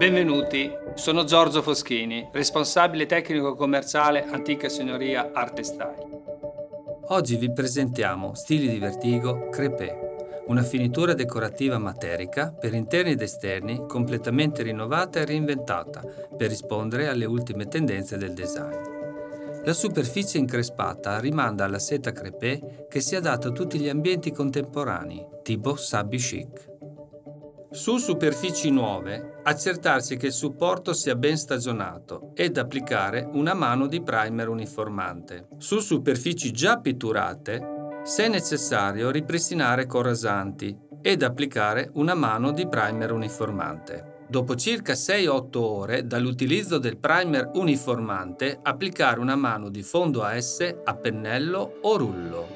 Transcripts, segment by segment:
Benvenuti, sono Giorgio Foschini, responsabile tecnico commerciale Antica Signoria Arte Style. Oggi vi presentiamo Stili di Vertigo Crépé, una finitura decorativa materica per interni ed esterni completamente rinnovata e reinventata per rispondere alle ultime tendenze del design. La superficie increspata rimanda alla seta crépé che si adatta a tutti gli ambienti contemporanei, tipo sabbi chic. Su superfici nuove, accertarsi che il supporto sia ben stagionato ed applicare una mano di primer uniformante. Su superfici già pitturate, se necessario, ripristinare corrasanti ed applicare una mano di primer uniformante. Dopo circa 6-8 ore dall'utilizzo del primer uniformante, applicare una mano di fondo AS a pennello o rullo.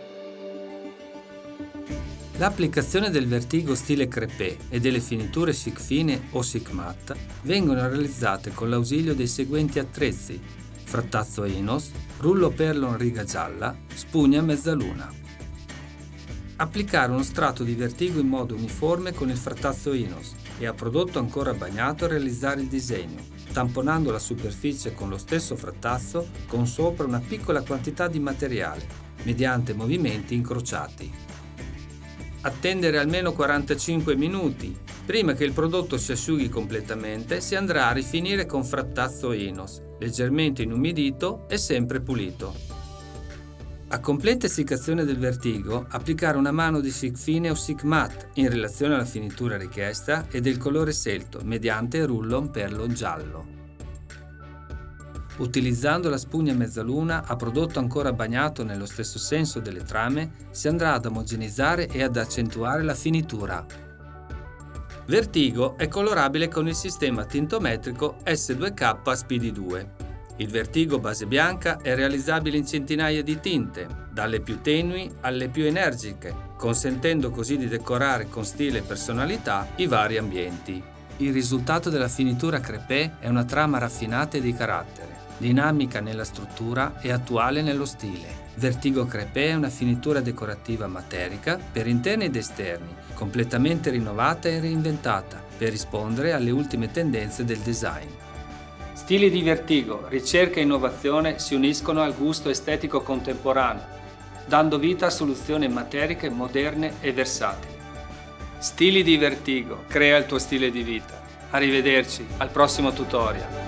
L'applicazione del Vertigo stile crépé e delle finiture chic fine o chic matte vengono realizzate con l'ausilio dei seguenti attrezzi: frattazzo Enos, rullo perlo in riga gialla, spugna mezzaluna. Applicare uno strato di Vertigo in modo uniforme con il frattazzo Enos e a prodotto ancora bagnato realizzare il disegno, tamponando la superficie con lo stesso frattazzo con sopra una piccola quantità di materiale, mediante movimenti incrociati. Attendere almeno 45 minuti. Prima che il prodotto si asciughi completamente, si andrà a rifinire con frattazzo Enos, leggermente inumidito e sempre pulito. A completa essiccazione del Vertigo, applicare una mano di chic fine o chic matte in relazione alla finitura richiesta e del colore scelto, mediante rullo perlo giallo. Utilizzando la spugna mezzaluna a prodotto ancora bagnato nello stesso senso delle trame, si andrà ad omogenizzare e ad accentuare la finitura. Vertigo è colorabile con il sistema tintometrico S2K Speedy2. Il Vertigo base bianca è realizzabile in centinaia di tinte, dalle più tenui alle più energiche, consentendo così di decorare con stile e personalità i vari ambienti. Il risultato della finitura crépé è una trama raffinata e di carattere, dinamica nella struttura e attuale nello stile. Vertigo crépé è una finitura decorativa materica per interni ed esterni, completamente rinnovata e reinventata per rispondere alle ultime tendenze del design. Stili di Vertigo, ricerca e innovazione si uniscono al gusto estetico contemporaneo, dando vita a soluzioni materiche moderne e versatili. Stili di Vertigo, crea il tuo stile di vita. Arrivederci, al prossimo tutorial.